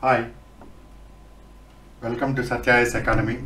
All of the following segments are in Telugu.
Hi, welcome to Satya IAS academy.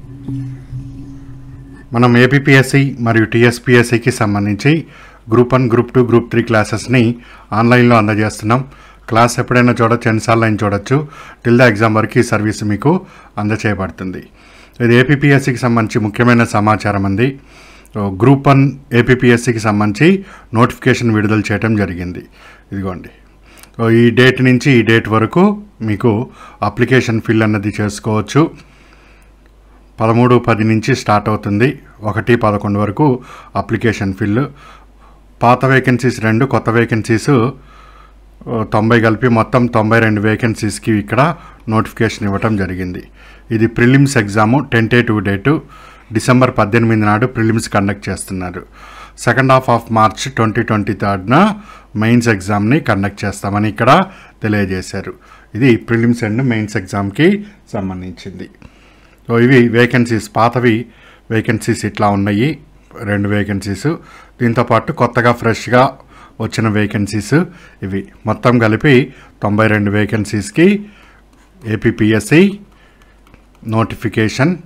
మనం ఏపీఎస్సి మరియు టీఎస్పీఎస్సికి సంబంధించి గ్రూప్ 1, గ్రూప్ 2, గ్రూప్ 3 క్లాసెస్ని ఆన్లైన్లో అందజేస్తున్నాం. క్లాస్ ఎప్పుడైనా చూడొచ్చు, ఎన్నిసార్లు అయినా చూడొచ్చు. టిల్ ద ఎగ్జామ్ వరకు ఈ సర్వీస్ మీకు అందచేయబడుతుంది. ఇది ఏపీఎస్సికి సంబంధించి ముఖ్యమైన సమాచారం అంది. గ్రూప్ 1 ఏపీఎస్సికి సంబంధించి నోటిఫికేషన్ విడుదల చేయడం జరిగింది. ఇదిగోండి, ఈ డేట్ నుంచి ఈ డేట్ వరకు మీకు అప్లికేషన్ ఫిల్ అన్నది చేసుకోవచ్చు. 13/10 నుంచి స్టార్ట్ అవుతుంది. 1/11 వరకు అప్లికేషన్ ఫిల్. పాత వేకెన్సీస్ 2, కొత్త వేకెన్సీస్ 90 కలిపి మొత్తం 92 వేకెన్సీస్కి ఇక్కడ నోటిఫికేషన్ ఇవ్వటం జరిగింది. ఇది prelims exam. Tentative date December 18 నాడు ప్రిలిమ్స్ కండక్ట్ చేస్తున్నారు. సెకండ్ హాఫ్ ఆఫ్ మార్చ్ 2023న మెయిన్స్ ఎగ్జామ్ని కండక్ట్ చేస్తామని ఇక్కడ తెలియజేశారు. ఇది ప్రిలిమ్స్ అండ్ మెయిన్స్ ఎగ్జామ్కి సంబంధించింది. సో ఇవి వేకెన్సీస్. పాతవి వేకెన్సీస్ ఇట్లా ఉన్నాయి, 2 వేకెన్సీస్. దీంతోపాటు కొత్తగా ఫ్రెష్గా వచ్చిన వేకెన్సీస్ ఇవి. మొత్తం కలిపి 92 వేకెన్సీస్కి ఏపీఎస్సి నోటిఫికేషన్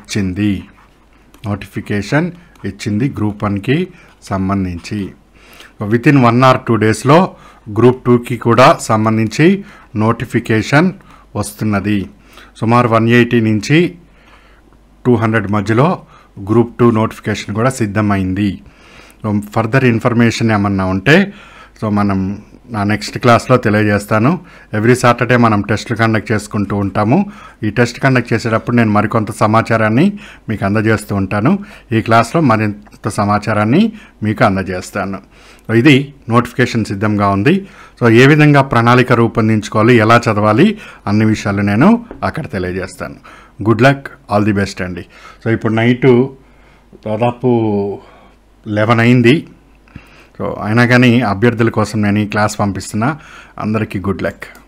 ఇచ్చింది గ్రూప్ 1కి సంబంధించి. వితిన్ 1 or 2 డేస్లో గ్రూప్ 2కి కూడా సంబంధించి నోటిఫికేషన్ వస్తున్నది. సుమారు 180 నుంచి 200 మధ్యలో గ్రూప్ 2 నోటిఫికేషన్ కూడా సిద్ధమైంది. ఫర్దర్ ఇన్ఫర్మేషన్ ఏమన్నా ఉంటే మనం నా నెక్స్ట్ క్లాస్లో తెలియజేస్తాను. ఎవ్రీ సాటర్డే మనం టెస్టులు కండక్ట్ చేసుకుంటూ ఉంటాము. ఈ టెస్ట్ కండక్ట్ చేసేటప్పుడు నేను మరికొంత సమాచారాన్ని మీకు అందజేస్తూ ఉంటాను. ఈ క్లాస్లో మరింత సమాచారాన్ని మీకు అందజేస్తాను. ఇది నోటిఫికేషన్ సిద్ధంగా ఉంది. సో ఏ విధంగా ప్రణాళిక రూపొందించుకోవాలి, ఎలా చదవాలి అన్ని విషయాలు నేను అక్కడ తెలియజేస్తాను. Good luck, all the best అండి. సో ఇప్పుడు నైటు దాదాపు 11 అయింది. సో అయినా కానీ అభ్యర్థుల కోసం నేను ఈ క్లాస్ పంపిస్తున్నా. అందరికీ గుడ్ లక్.